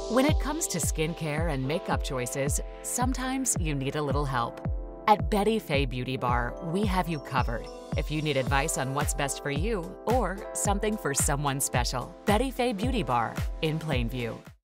When it comes to skincare and makeup choices, sometimes you need a little help. At Betty Faye Beauty Bar, we have you covered. If you need advice on what's best for you or something for someone special, Betty Faye Beauty Bar in Plainview.